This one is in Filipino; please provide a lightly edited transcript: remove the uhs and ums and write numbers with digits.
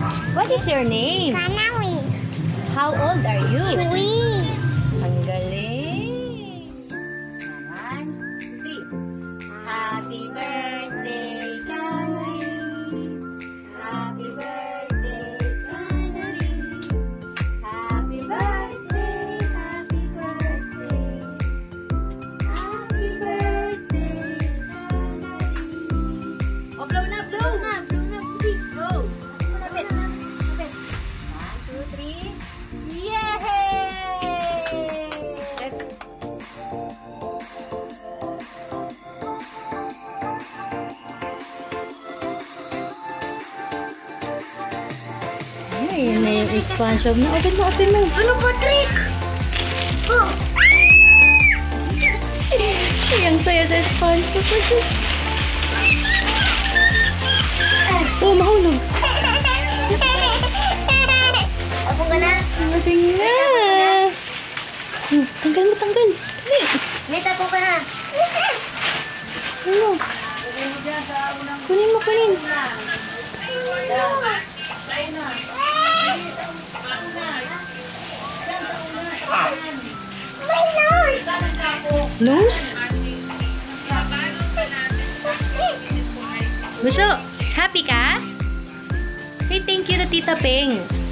What is your name? Canarii. How old are you? 3. Ang galing. 1, 2, 3. Happy birthday, Canarii. Happy birthday, Canarii. Happy birthday, happy birthday. Happy birthday, Canarii. Oh, blow na, blow na. Blow. Kapit. 1, 2, 3. Yay! Ay, na yung SpongeBob na. Open mo, open mo. Ano ba trick? Oh. Ang saya sa SpongeBob. Oh, mahulog. Ako ka na. Mating na. Tanggal mo, tanggal. Dali. May tapo ka na. Ano? Kunin mo, kunin. My nose! Nose? Busho, happy ka? Say thank you to Tita Ping.